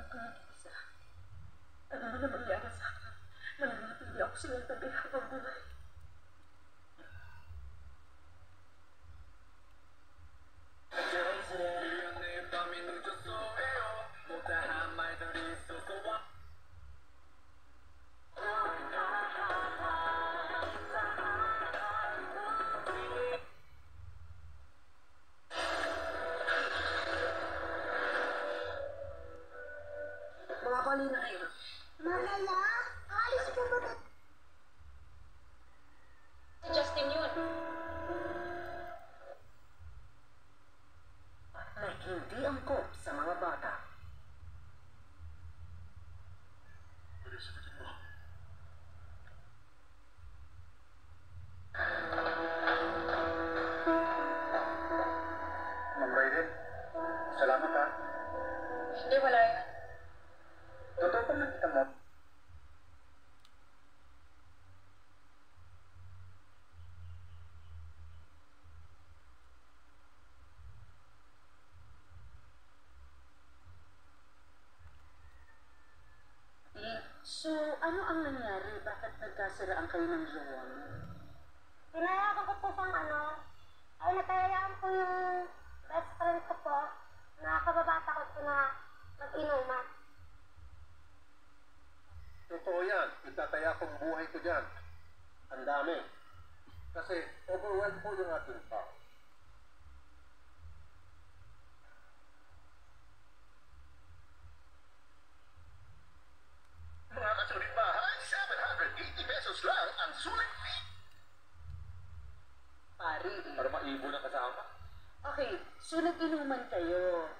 nag-iisa. Ano na mangyari sa akin? Mananatili ako silang tabi habang buhay. Mga pali na kayo. Malala? Alis ka ba na? Si Justin yun. Na hindi angkop sa mga bata. Ma'am Raiden, salamat ha. Hindi, wala yan. Totoo pa nakita mo? So, ano ang nangyari? Bakit nagkasiraan kayo ng jowa mo? Pinayagan ko po siyang ay natayayaan po yung best friend ko po na kababata ko po na mag-inuman. Totoo yan. Itataya kong buhay ko dyan. Ang dami. Kasi overwhelmed po yung ating tao. Mga kasulit bahay, 780 pesos lang ang sulit fee. Pari. Para maibon ang kasama. Okay, so nag-inuman kayo.